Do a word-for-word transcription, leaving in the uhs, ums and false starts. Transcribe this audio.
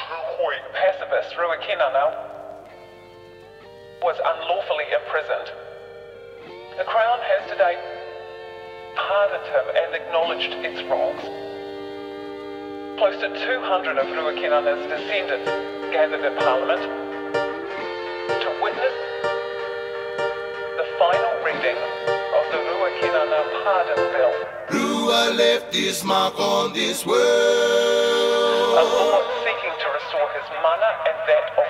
pacifist Rua Kenana was unlawfully imprisoned. The Crown has today pardoned him and acknowledged its wrongs. Close to two hundred of Rua Kenana's descendants gathered in Parliament to witness the final reading of the Rua Kenana Pardon Bill. Rua left his mark on this world, a law seeking to restore his mana and that of